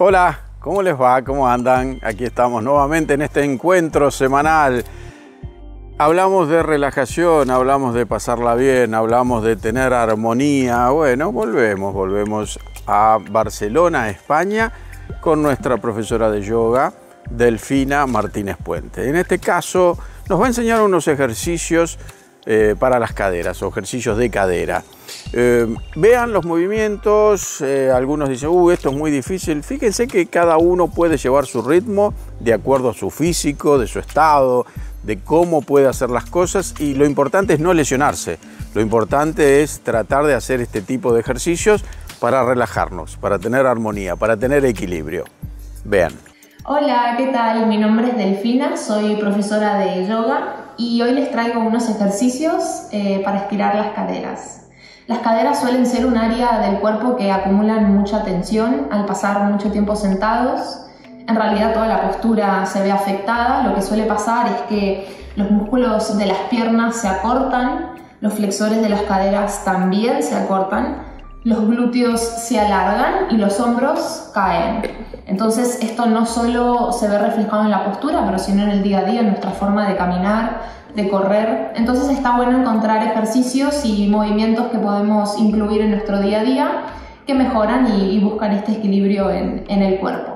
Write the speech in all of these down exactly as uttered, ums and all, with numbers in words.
Hola, ¿cómo les va? ¿Cómo andan? Aquí estamos nuevamente en este encuentro semanal. Hablamos de relajación, hablamos de pasarla bien, hablamos de tener armonía. Bueno, volvemos, volvemos a Barcelona, España, con nuestra profesora de yoga, Delfina Martínez Puente. En este caso, nos va a enseñar unos ejercicios eh, para las caderas, o ejercicios de cadera. Eh, vean los movimientos, eh, algunos dicen, uh, esto es muy difícil. Fíjense que cada uno puede llevar su ritmo de acuerdo a su físico, de su estado, de cómo puede hacer las cosas, y lo importante es no lesionarse. Lo importante es tratar de hacer este tipo de ejercicios para relajarnos, para tener armonía, para tener equilibrio. Vean. Hola, ¿qué tal? Mi nombre es Delfina, soy profesora de yoga y hoy les traigo unos ejercicios eh, para estirar las caderas. Las caderas suelen ser un área del cuerpo que acumulan mucha tensión al pasar mucho tiempo sentados. En realidad toda la postura se ve afectada. Lo que suele pasar es que los músculos de las piernas se acortan, los flexores de las caderas también se acortan, los glúteos se alargan y los hombros caen. Entonces esto no solo se ve reflejado en la postura, pero sino en el día a día, en nuestra forma de caminar, de correr. Entonces está bueno encontrar ejercicios y movimientos que podemos incluir en nuestro día a día que mejoran y, y buscan este equilibrio en, en el cuerpo.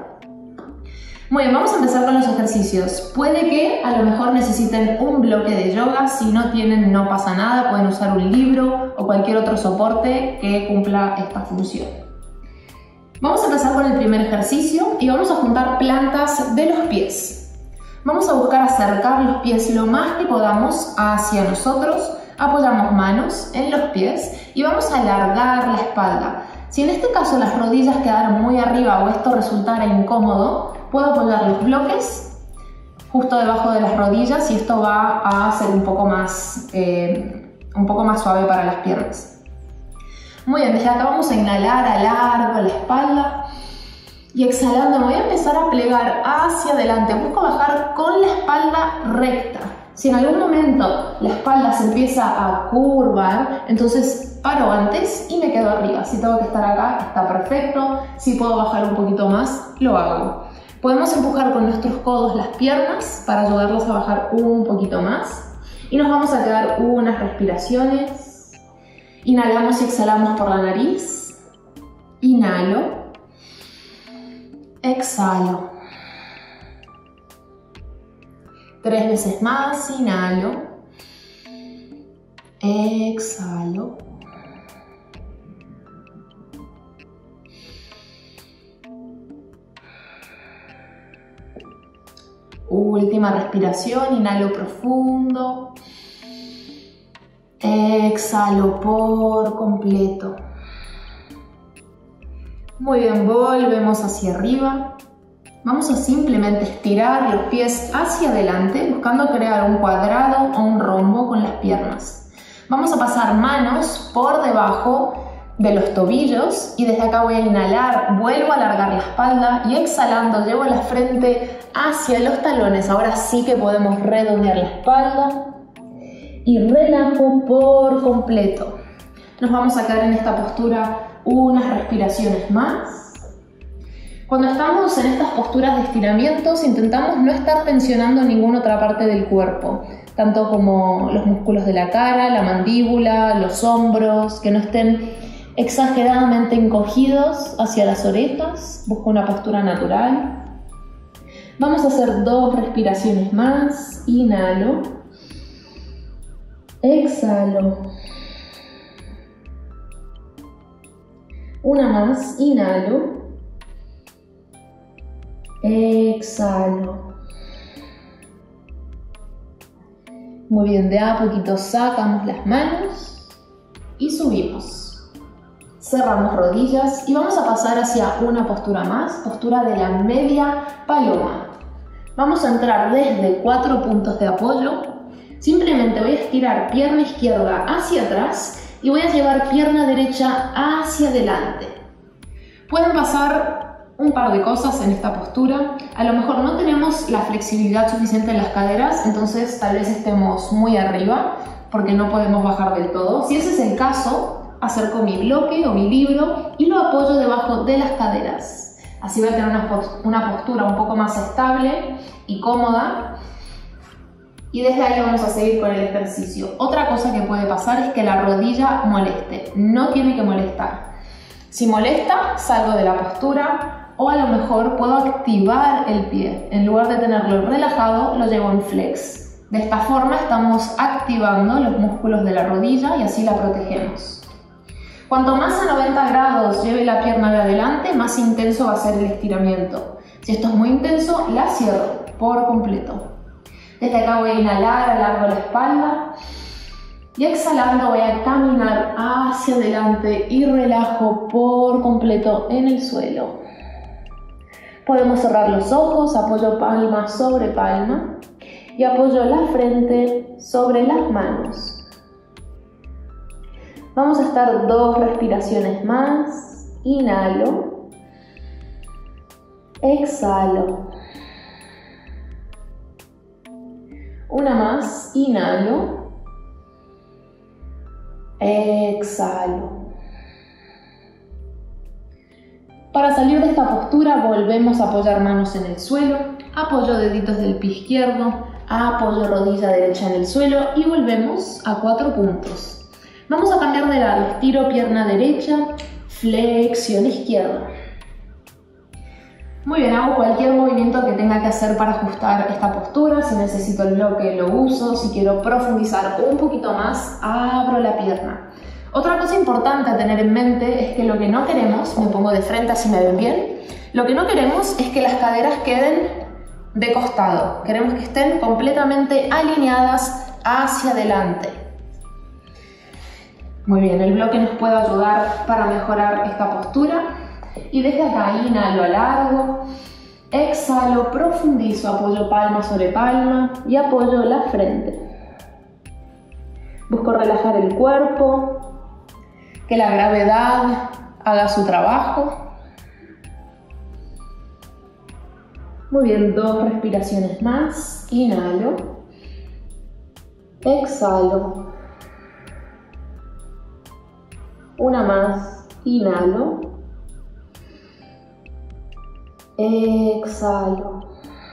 Muy bien, vamos a empezar con los ejercicios. Puede que a lo mejor necesiten un bloque de yoga. Si no tienen, no pasa nada, pueden usar un libro o cualquier otro soporte que cumpla esta función. Vamos a empezar con el primer ejercicio y vamos a juntar plantas de los pies. Vamos a buscar acercar los pies lo más que podamos hacia nosotros. Apoyamos manos en los pies y vamos a alargar la espalda. Si en este caso las rodillas quedaron muy arriba o esto resultara incómodo, puedo apoyar los bloques justo debajo de las rodillas y esto va a ser un poco más, eh, un poco más suave para las piernas. Muy bien, desde acá vamos a inhalar, alargo la espalda y exhalando voy a empezar a plegar hacia adelante. Busco bajar con la espalda recta. Si en algún momento la espalda se empieza a curvar, entonces paro antes y me quedo arriba. Si tengo que estar acá, está perfecto. Si puedo bajar un poquito más, lo hago. Podemos empujar con nuestros codos las piernas para ayudarlos a bajar un poquito más. Y nos vamos a quedar unas respiraciones. Inhalamos y exhalamos por la nariz. Inhalo. Exhalo. Tres veces más. Inhalo. Exhalo. Última respiración, inhalo profundo, exhalo por completo. Muy bien, volvemos hacia arriba. Vamos a simplemente estirar los pies hacia adelante, buscando crear un cuadrado o un rombo con las piernas. Vamos a pasar manos por debajo de los tobillos y desde acá voy a inhalar, vuelvo a alargar la espalda y exhalando llevo la frente hacia los talones. Ahora sí que podemos redondear la espalda y relajo por completo. Nos vamos a quedar en esta postura unas respiraciones más. Cuando estamos en estas posturas de estiramientos intentamos no estar tensionando ninguna otra parte del cuerpo, tanto como los músculos de la cara, la mandíbula, los hombros, que no estén exageradamente encogidos hacia las orejas. Busco una postura natural. Vamos a hacer dos respiraciones más. Inhalo. Exhalo. Una más. Inhalo. Exhalo. Muy bien, de a poquito sacamos las manos y subimos. Cerramos rodillas y vamos a pasar hacia una postura más, postura de la media paloma. Vamos a entrar desde cuatro puntos de apoyo. Simplemente voy a estirar pierna izquierda hacia atrás y voy a llevar pierna derecha hacia adelante. Pueden pasar un par de cosas en esta postura. A lo mejor no tenemos la flexibilidad suficiente en las caderas, entonces tal vez estemos muy arriba porque no podemos bajar del todo. Si ese es el caso, acerco mi bloque o mi libro y lo apoyo debajo de las caderas. Así voy a tener una postura un poco más estable y cómoda. Y desde ahí vamos a seguir con el ejercicio. Otra cosa que puede pasar es que la rodilla moleste. No tiene que molestar. Si molesta, salgo de la postura o a lo mejor puedo activar el pie. En lugar de tenerlo relajado, lo llevo en flex. De esta forma estamos activando los músculos de la rodilla y así la protegemos. Cuanto más a noventa grados lleve la pierna de adelante, más intenso va a ser el estiramiento. Si esto es muy intenso, la cierro por completo. Desde acá voy a inhalar, alargo la espalda y exhalando voy a caminar hacia adelante y relajo por completo en el suelo. Podemos cerrar los ojos, apoyo palma sobre palma y apoyo la frente sobre las manos. Vamos a estar dos respiraciones más. Inhalo, exhalo. Una más, inhalo, exhalo. Para salir de esta postura volvemos a apoyar manos en el suelo, apoyo deditos del pie izquierdo, apoyo rodilla derecha en el suelo y volvemos a cuatro puntos. Vamos a cambiar de lado, estiro pierna derecha, flexión izquierda. Muy bien, hago cualquier movimiento que tenga que hacer para ajustar esta postura. Si necesito el bloque, lo uso. Si quiero profundizar un poquito más, abro la pierna. Otra cosa importante a tener en mente es que lo que no queremos, me pongo de frente así me ven bien, lo que no queremos es que las caderas queden de costado. Queremos que estén completamente alineadas hacia adelante. Muy bien, el bloque nos puede ayudar para mejorar esta postura. Y desde acá inhalo, alargo, exhalo, profundizo, apoyo palma sobre palma y apoyo la frente. Busco relajar el cuerpo, que la gravedad haga su trabajo. Muy bien, dos respiraciones más. Inhalo, exhalo. Una más, inhalo. Exhalo.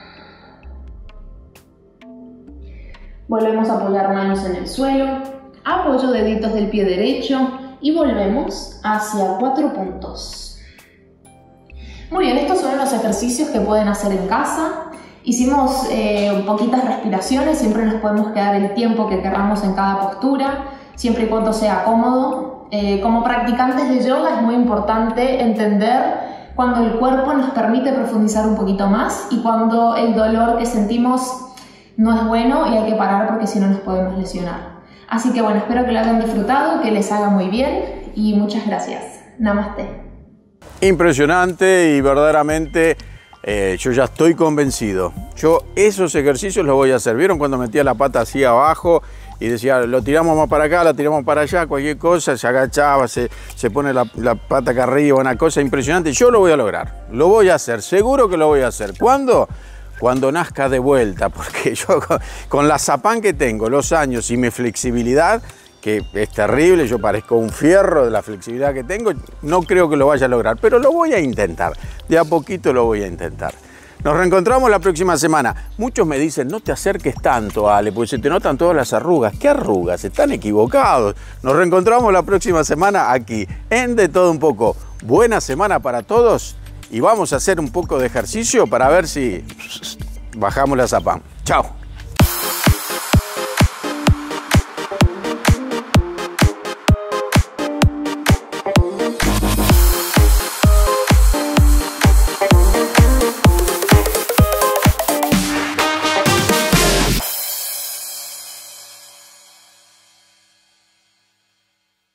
Volvemos a apoyar manos en el suelo, apoyo deditos del pie derecho y volvemos hacia cuatro puntos. Muy bien, estos son los ejercicios que pueden hacer en casa. Hicimos eh, poquitas respiraciones, siempre nos podemos quedar el tiempo que queramos en cada postura, siempre y cuando sea cómodo. Eh, como practicantes de yoga es muy importante entender cuando el cuerpo nos permite profundizar un poquito más y cuando el dolor que sentimos no es bueno y hay que parar porque si no nos podemos lesionar. Así que bueno, espero que lo hayan disfrutado, que les haga muy bien y muchas gracias. Namaste. Impresionante y verdaderamente eh, yo ya estoy convencido. Yo esos ejercicios los voy a hacer. ¿Vieron cuando metía la pata así abajo? Y decía, lo tiramos más para acá, la tiramos para allá, cualquier cosa, se agachaba, se, se pone la, la pata acá arriba, una cosa impresionante. Yo lo voy a lograr, lo voy a hacer, seguro que lo voy a hacer. ¿Cuándo? Cuando nazca de vuelta, porque yo con, con la zapán que tengo, los años y mi flexibilidad, que es terrible, yo parezco un fierro de la flexibilidad que tengo, no creo que lo vaya a lograr, pero lo voy a intentar, de a poquito lo voy a intentar. Nos reencontramos la próxima semana. Muchos me dicen, no te acerques tanto, Ale, porque se te notan todas las arrugas. ¿Qué arrugas? Están equivocados. Nos reencontramos la próxima semana aquí, en De Todo Un Poco. Buena semana para todos y vamos a hacer un poco de ejercicio para ver si bajamos la zapán. Chao.